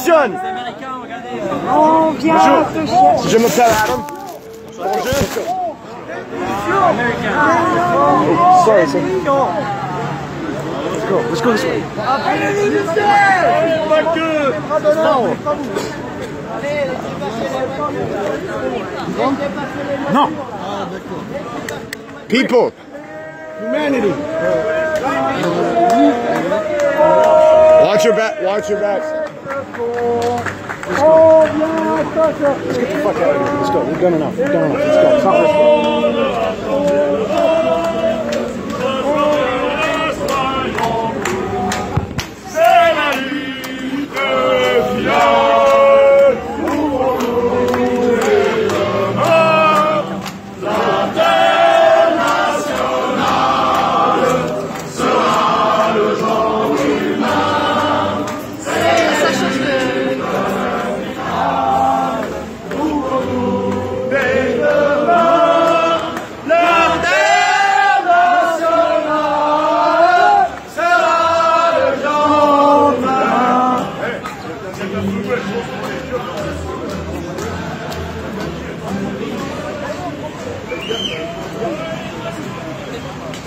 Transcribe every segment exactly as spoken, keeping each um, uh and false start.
fonctionne. On vient Bonjour. Je m'appelle Adam. Bonjour. Sorry, sir. Let's go. Let's go this way. No. People. Humanity. Watch your back. Watch your back. Let's go. Let's get the fuck out of here. Let's go. We've done enough. We've done enough. Let's go. It's not worth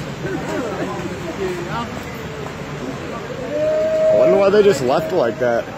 I wonder why they just left like that.